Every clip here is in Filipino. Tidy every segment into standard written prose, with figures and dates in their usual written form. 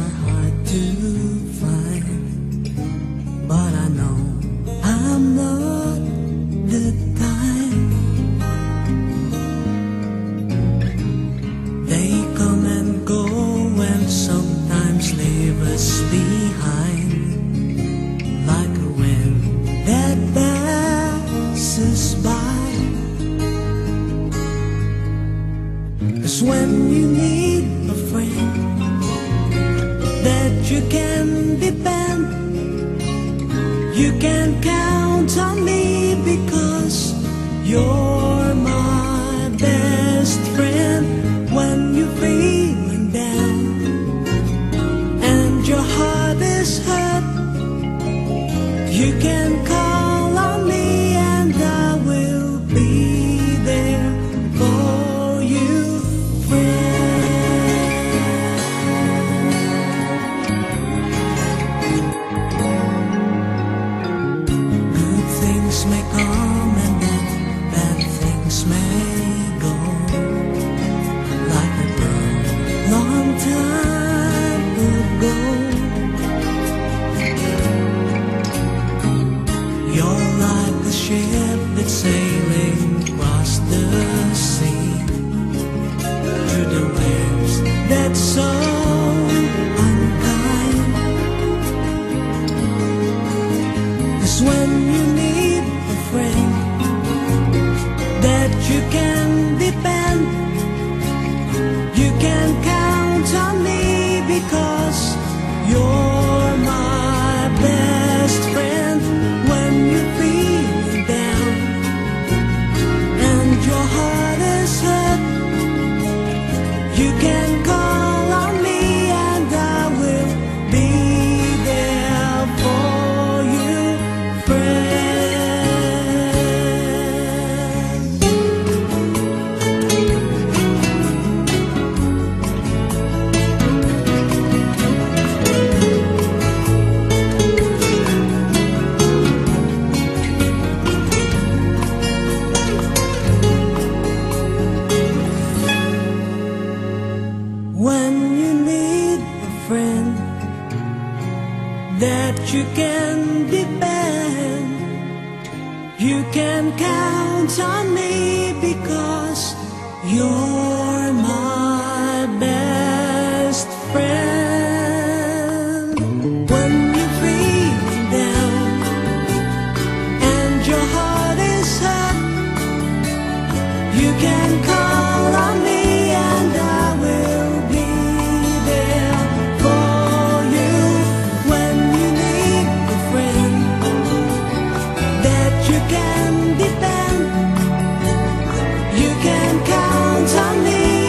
hard to find, but I know I'm not the type. They come and go and sometimes leave us behind, like a wind that passes by. 'Cause when you need a friend that you can depend, you can count on me, because you're my best friend. When you're feeling down and your heart is hurt, you can call on me and I will be there for you, friend. Good things may come and then bad things may go, like a girl long time ago. You're like a ship that's sailing across the sea, through the waves that's so unkind. 'Cause when you need a friend that you can depend, you can count on me, because you're my best friend. When you're feeling down and your heart is hurt, you can call on me and I will be there for you, friend. When you need a friend that you can depend, you can count on me, because you're my best friend. When you're feeling down and your heart is hurt, you can call on me and I will be there for you. When you need a friend that you can depend, you can count on me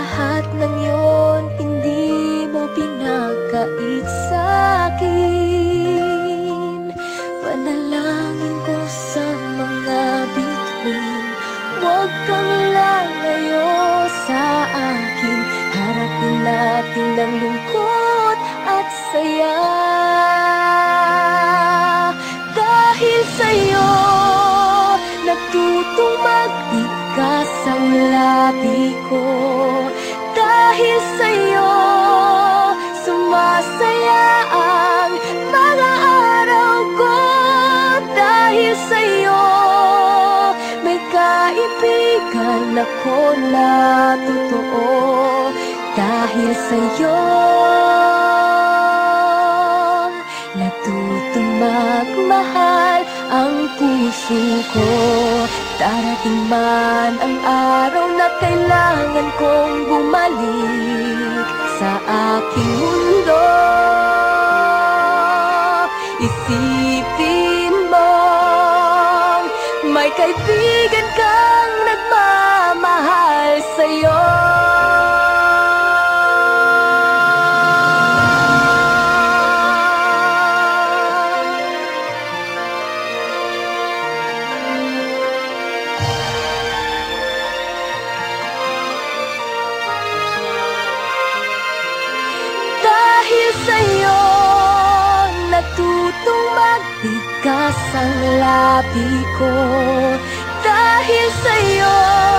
lahat ng yon hindi mo pinagkait sa'kin. Panalangin ko sa mga bituin, huwag kang lalayo sa akin. Harapin natin ang lungkot at saya. Dahil sa'yo natutong magtigas ang labi ko. Dahil sa'yo sumasaya ang mga araw ko. Dahil sa'yo may kaibigan ako na totoo. Dahil sa'yo natutong magmahal ang puso ko. Darating man ang araw na kailangan kong bumalik sa aking mundo. Isipin mo, may kaibigan kang nagmamahal sa'yo. Dahil sa'yo natutong magtigas ang labi ko. Dahil sa'yo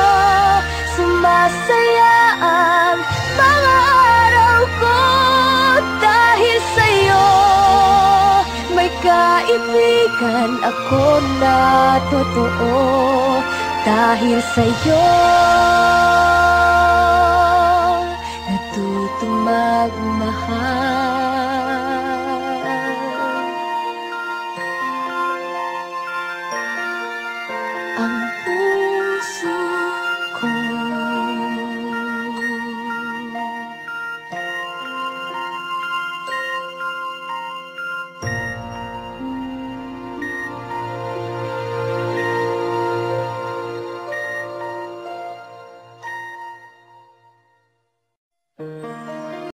sumasaya ang mga araw ko. Dahil sa'yo may kaibigan ako na totoo. Dahil sa'yo natutong magmahal